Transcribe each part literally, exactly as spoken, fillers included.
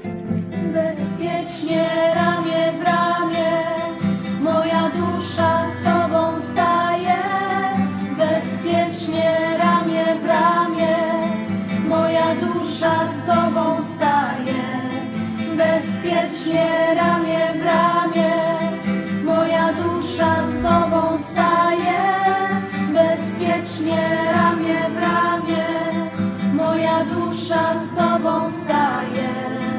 Bezpiecznie ramię w ramię, moja dusza z Tobą staje. Bezpiecznie ramię w ramię, moja dusza z Tobą staje. Bezpiecznie ramię w ramię, moja dusza z Tobą staje. Bezpiecznie ramię w ramię, moja dusza z Tobą staje.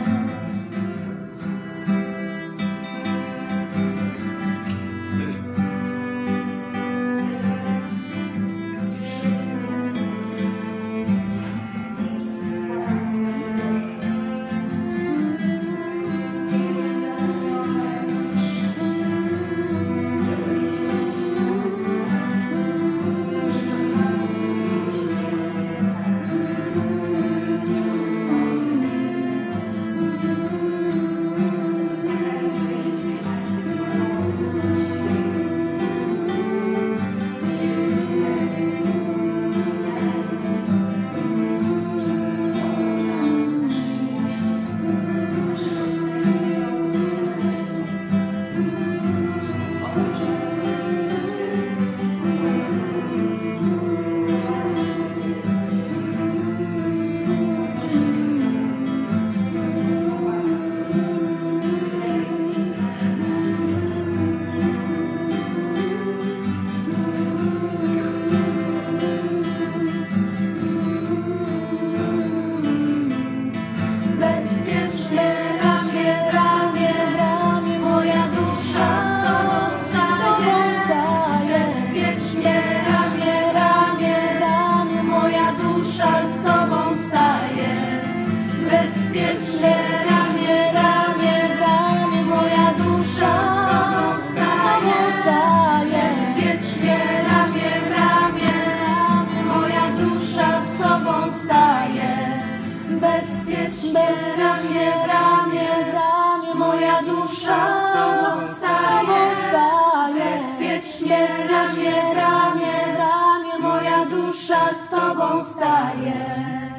Bezpiecznie ramię, ramię, ramię, moja dusza z Tobą staje. Bezpiecznie ramię, ramię, moja dusza z Tobą staje. Bezpiecznie ramię, ramię, ramię, moja dusza z Tobą staje. Bezpiecznie ramię, ramię, ramię, moja dusza z Tobą staje.